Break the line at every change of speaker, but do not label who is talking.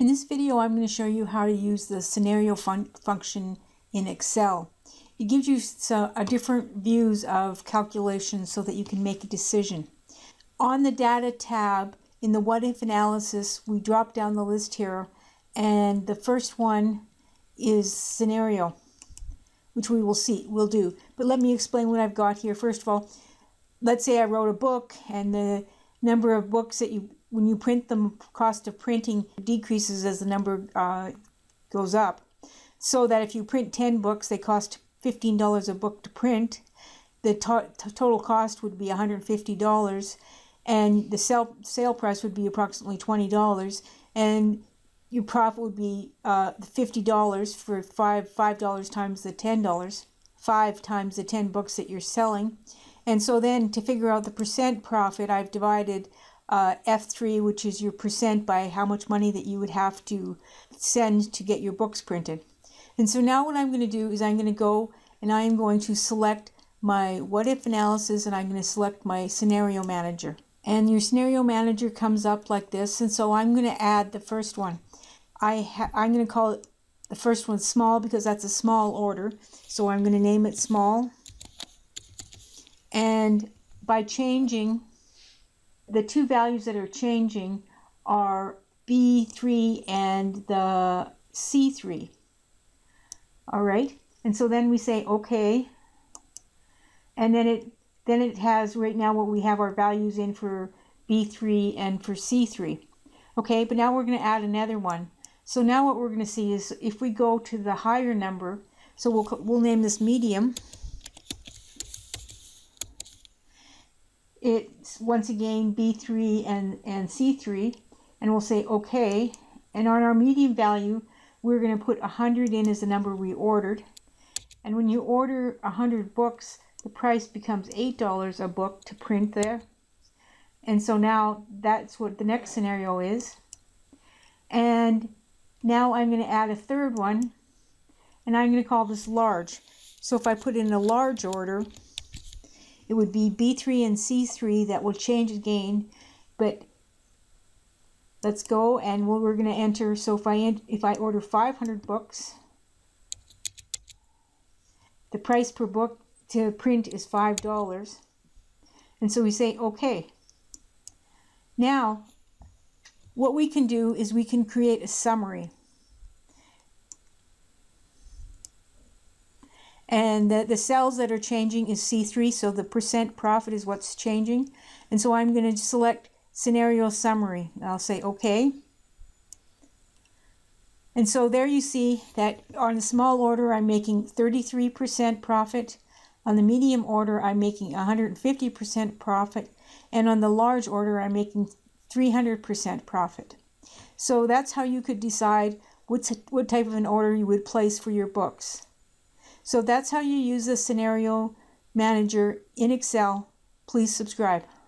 In this video, I'm going to show you how to use the scenario function in Excel. It gives you different views of calculations so that you can make a decision. On the Data tab, in the What If analysis, we drop down the list here, and the first one is scenario, which we'll do. But let me explain what I've got here. First of all, let's say I wrote a book, and the number of books that when you print them, cost of printing decreases as the number goes up. So that if you print 10 books, they cost $15 a book to print. The total cost would be $150, and the sale price would be approximately $20, and your profit would be $50 for $5 times the $10, 5 times the 10 books that you're selling. And so then to figure out the percent profit, I've divided F3, which is your percent, by how much money that you would have to send to get your books printed. And so now what I'm going to do is I'm going to go and I am going to select my what if analysis, and I'm going to select my scenario manager. And your scenario manager comes up like this, and so I'm going to add the first one. I'm going to call it the first one small because that's a small order, so I'm going to name it small. And by changing, the two values that are changing are B3 and the C3. All right, and so then we say okay, and then it has right now what we have our values in for B3 and for C3. Okay, but now we're going to add another one. So now what we're going to see is if we go to the higher number, so we'll name this medium. It's once again B3 and C3, and we'll say okay. And on our medium value, we're going to put 100 in as the number we ordered. And when you order 100 books, the price becomes $8 a book to print there. And so now that's what the next scenario is. And now I'm going to add a third one, and I'm going to call this large. So if I put in a large order, it would be B3 and C3 that will change again, but let's go, and we're going to enter. So if I order 500 books, the price per book to print is $5, and so we say okay. Now what we can do is we can create a summary, and the cells that are changing is C3, so the percent profit is what's changing. And so I'm going to select scenario summary. I'll say okay. And so there you see that on the small order I'm making 33% profit, on the medium order I'm making 150% profit, and on the large order I'm making 300% profit. So that's how you could decide what type of an order you would place for your books. So that's how you use the scenario manager in Excel. Please subscribe.